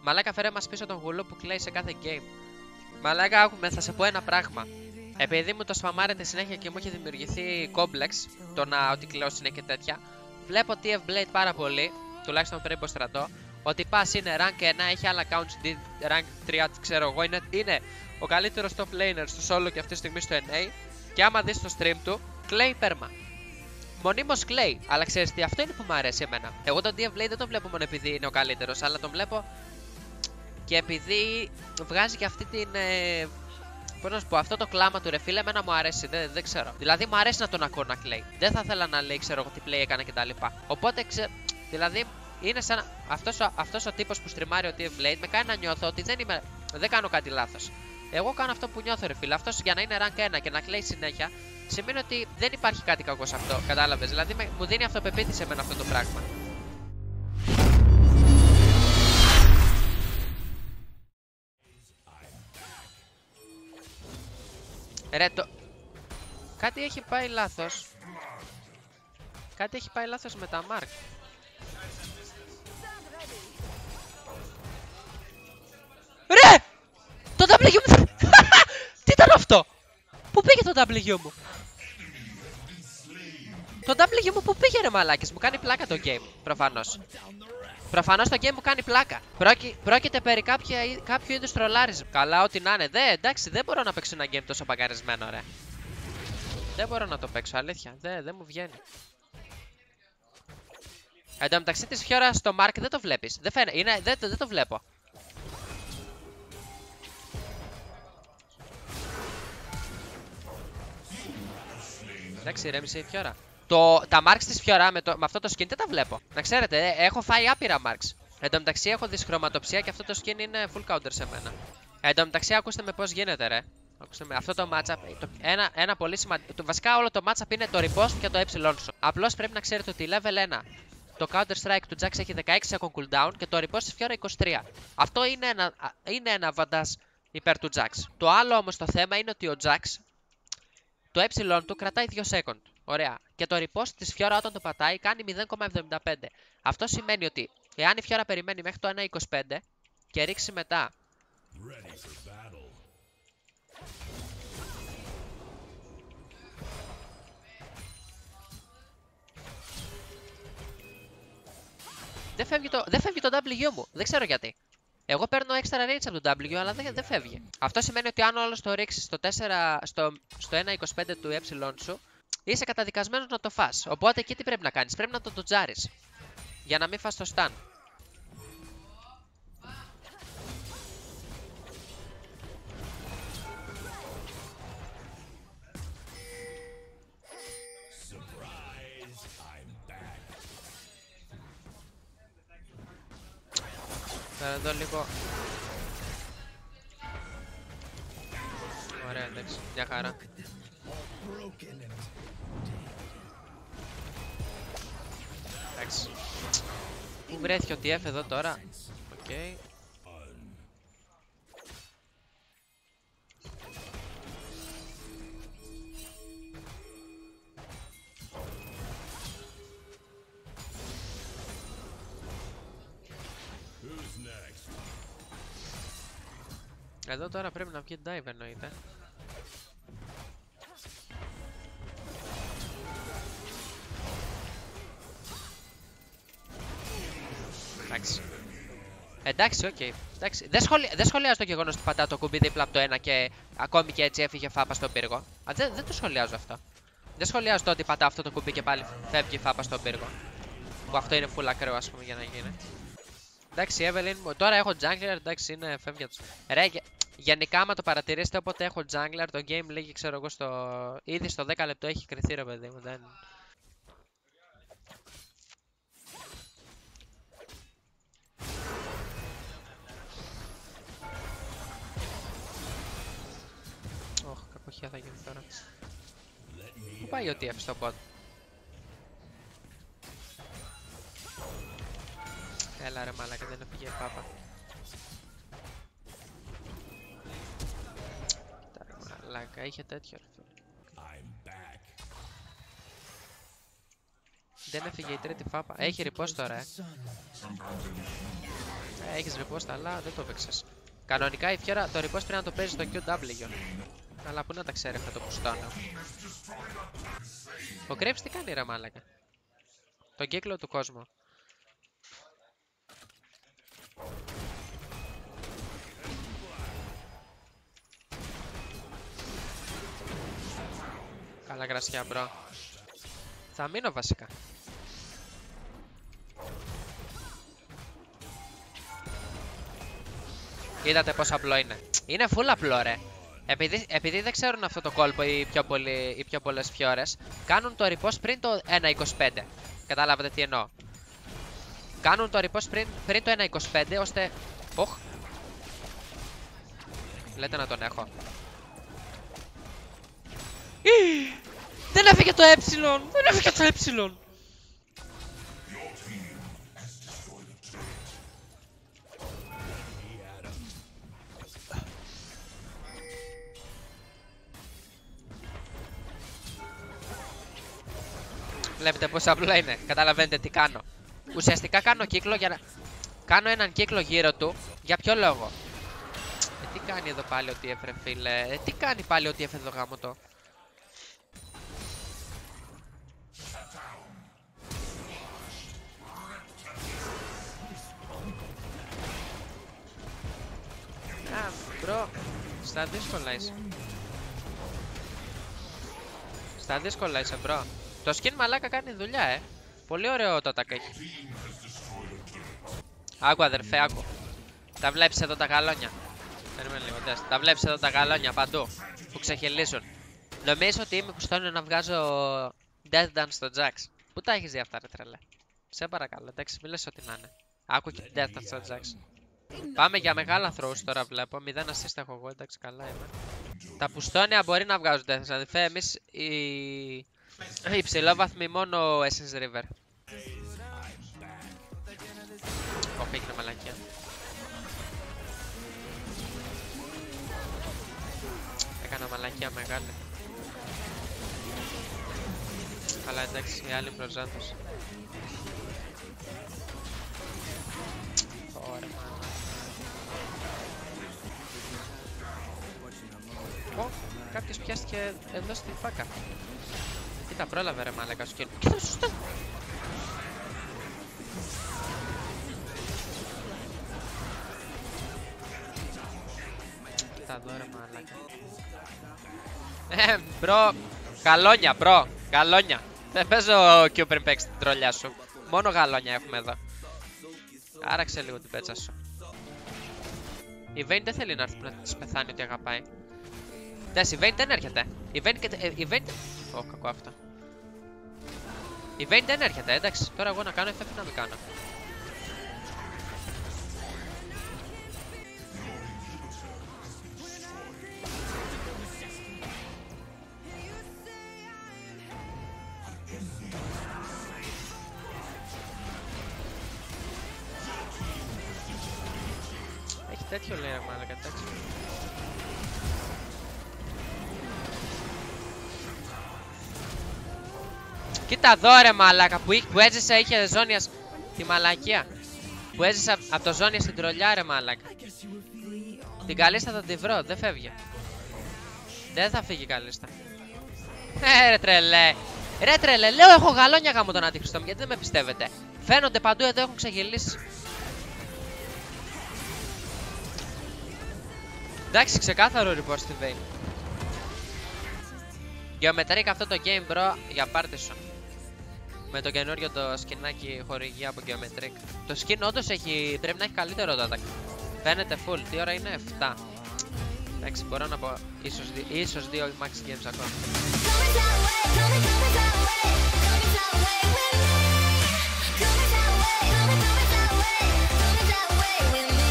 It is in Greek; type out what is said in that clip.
Μαλάκα, φέρε μας πίσω τον γουλό που κλαίει σε κάθε game. Μαλάκα, άκουμε, θα σε πω ένα πράγμα. Επειδή μου το σπαμάρετε συνέχεια και μου έχει δημιουργηθεί κόμπλεξ, το να ότι κλαίω συνέχεια και τέτοια, βλέπω TF Blade πάρα πολύ, τουλάχιστον πριν από στρατό, ότι πας είναι rank 1, έχει άλλα accounts, rank 3, ξέρω εγώ, είναι ο καλύτερος top laner στο solo και αυτή τη στιγμή στο NA, και άμα δεις το stream του, κλαίει πέρμα. Μονίμως κλαίει, αλλά ξέρεις τι, αυτό είναι που μου αρέσει εμένα. Εγώ τον TF Blade δεν τον βλέπω μόνο επειδή είναι ο καλύτερος, αλλά τον βλέπω και επειδή βγάζει και αυτή την. Πώς να σου πω, αυτό το κλάμα του ρε φίλε, εμένα μου αρέσει, δεν ξέρω. Δηλαδή μου αρέσει να τον ακούω να κλαίει. Δεν θα ήθελα να λέει, ξέρω εγώ τι play έκανε κτλ. Οπότε δηλαδή είναι σαν αυτός ο τύπος που στριμάρει ο TF Blade με κάνει να νιώθω ότι δεν κάνω κάτι λάθος. Εγώ κάνω αυτό που νιώθω ρε φίλε. Αυτός για να είναι rank 1 και να κλαίει συνέχεια σημαίνει ότι δεν υπάρχει κάτι κακό σε αυτό. Κατάλαβες? Δηλαδή μου δίνει αυτοπεποίθηση εμένα αυτό το πράγμα. Ρε κάτι έχει πάει λάθος. Κάτι έχει πάει λάθος με τα Mark. Ρε! Το W μου! Τι ήταν αυτό? Πού πήγε το W μου? Το W μου πού πήγε ρε μαλάκες? Μου κάνει πλάκα το game, προφανώς. Προφανώς το game μου κάνει πλάκα. Πρόκειται περί κάποιο είδους τρολάρισμα. Καλά, ό,τι να είναι. Εντάξει, δεν μπορώ να παίξω ένα game τόσο παγκαρισμένο, ρε. Δεν μπορώ να το παίξω, αλήθεια. Δεν μου βγαίνει. Εν τω μεταξύ της Fiora στο Mark δεν το βλέπεις. Δεν το βλέπω. Εντάξει, ηρέμησε η Fiora. Τα marks της Fiora με αυτό το skin δεν τα βλέπω. Να ξέρετε, έχω φάει άπειρα marks. Εν τω μεταξύ έχω δυσχρωματοψία και αυτό το skin είναι full counter σε μένα. Εν τω μεταξύ ακούστε με πώς γίνεται ρε. Ακούστε με αυτό το matchup, ένα πολύ σημαντικό. Βασικά όλο το matchup είναι το repost και το ε σου. Απλώς πρέπει να ξέρετε ότι level 1 το counter strike του Jax έχει 16 second cooldown και το repost της Fiora 23. Αυτό είναι ένα advantage υπέρ του Jax. Το άλλο όμως το θέμα είναι ότι ο Jax το ε του κρατάει 2 second. Ωραία. Και το repost της Fiora όταν το πατάει κάνει 0,75. Αυτό σημαίνει ότι εάν η Fiora περιμένει μέχρι το 1,25 και ρίξει μετά δεν φεύγει το W μου. Δεν ξέρω γιατί. Εγώ παίρνω extra range από το W, αλλά δεν φεύγει. Αυτό σημαίνει ότι αν όλος το ρίξεις στο 1,25 του ε σου, είσαι καταδικασμένος να το φας. Οπότε εκεί τι πρέπει να κάνεις? Πρέπει να το ντοτζάρεις. Για να μην φας το stun. Τώρα εδώ λίγο. Ωραία, εντάξει, μια χαρά. Εντάξει. Πού βρέθηκε ο TF εδώ τώρα? Οκ. Εδώ τώρα πρέπει να βγει dive εννοείται. Εντάξει, οκ. Εντάξει. Δεν σχολιάζω το γεγονός ότι πατάω το κουμπί δίπλα από το ένα και ακόμη και έτσι έφυγε φάπα στον πύργο. Δεν το σχολιάζω αυτό. Δεν σχολιάζω το ότι πατάω αυτό το κουμπί και πάλι φεύγει φάπα στον πύργο. Που αυτό είναι full ακραίο, ας πούμε, για να γίνει. Εντάξει, Evelyn, τώρα έχω jungler, εντάξει, είναι φεύγει. Ρε, γενικά, άμα το παρατηρήσετε, όποτε έχω jungler, το game λίγη, ξέρω εγώ, ήδη στο 10 λεπτό έχει κρυθεί, ρε παιδί μου. Κακοχία θα γίνει τώρα. Πού πάει ο TF στο bot? Έλα ρε μαλάκα, δεν έφυγε η πάπα. Κοίτα ρε μαλάκα, είχε τέτοιο ρε φίλε. Δεν έφυγε η τρίτη φάπα. Έχει repost τώρα, Έχεις ripost, αλλά δεν το έπαιξες. Κανονικά η Fiora το ripost πρέπει να το παίζει στο QW. Αλλά πού να τα ξέρει αυτό το πουστόνο. Ο Graves τι κάνει ρε μάλακα? Τον κύκλο του κόσμου. Καλά κρασιά μπρο. Θα μείνω βασικά. Είδατε πόσο απλό είναι. Είναι full απλό ρε. Επειδή δεν ξέρουν αυτό το κόλπο οι πιο πολλές Fiores, κάνουν το ripost πριν το 1.25. Κατάλαβατε τι εννοώ. Κάνουν το ripost πριν το 1.25 ώστε... Οχ. Λέτε να τον έχω. Δεν έφυγε το ε! Δεν έφυγε το ε! Βλέπετε πόσο απλό είναι. Καταλαβαίνετε τι κάνω. Ουσιαστικά κάνω κύκλο για να... Κάνω έναν κύκλο γύρω του. Για ποιο λόγο? Τι κάνει εδώ πάλι ο TF ρε φίλε? Τι κάνει πάλι ο TF εδώ γάμο το? Μπρο, στα δύσκολα είσαι. Στα δύσκολα είσαι μπρο. Το skin μαλάκα κάνει δουλειά Πολύ ωραίο το attack έχει. Άκου αδερφέ, άκου. Τα βλέπεις εδώ τα γαλόνια? Περίμενε λίγο, τα βλέπεις εδώ τα γαλόνια παντού που ξεχυλίζουν. Νομίζω ότι είμαι κουστόνιο να βγάζω Death Dance στο Jax. Πού τα έχεις δει αυτά ρε τρελέ? Σε παρακαλώ, εντάξει, μη λες ό,τι να είναι. Άκου και Death Dance στο Jax. Πάμε για μεγάλα throws τώρα βλέπω. 0 assist έχω εγώ, εντάξει καλά είμαι. Τα πουστόνια μπορεί να βγάζουν Death Dance, αδερφέ, εμείς οι ψηλόβαθμοι μόνο Essence River. Ωπ, έγινε μαλακία. Έκανα μαλακία μεγάλη. Αλλά εντάξει, οι άλλοι προζάντος. Ωραία μάνα. Ω, κάποιος πιάστηκε εδώ στη φάκα. Κοίτα, πρόλαβε ρε μάλακα σου. Κοίτα, σωστά. Κοίτα εδώ ρε μάλακα. Μπρο, γαλόνια μπρο, γαλόνια. Δεν παίζω Q πριν παίξεις την τρολιά σου. Μόνο γαλόνια έχουμε εδώ. Άραξε λίγο την πέτσα σου. Η Vayne δεν θέλει να έρθει να της πεθάνει ότι αγαπάει. Δες, η Vayne δεν έρχεται. Η Vayne... Ω, κακό αυτό. Η Vayne δεν έρχεται, εντάξει. Τώρα εγώ να κάνω FF να μην κάνω. Έχει τέτοιο λέει μάλλον κάτι τέτοιο. Κοίτα εδώ ρε μαλάκα που έζησε, είχε ζώνιας τη μαλακία. Που έζησε από το ζώνια στην τρολιά ρε μαλάκα. Την καλίστα θα τη βρω, δεν φεύγει. Δεν θα φύγει η καλίστα. Ρε τρελέ. Ρε τρελέ, λέω έχω γαλόνια γάμο τον Αντιχριστό μου, γιατί δεν με πιστεύετε. Φαίνονται παντού εδώ, έχουν ξεγελίσει. Εντάξει, ξεκάθαρο report στη Vayne. Geometric αυτό το game bro για πάρτι σου. Με το καινούριο το σκινάκι χορηγία από Geometric. Το skin όντως πρέπει να έχει καλύτερο το attack. Φαίνεται full, τι ώρα είναι 7. Εντάξει, μπορώ να πω ίσως 2 max games ακόμα. Coming that way.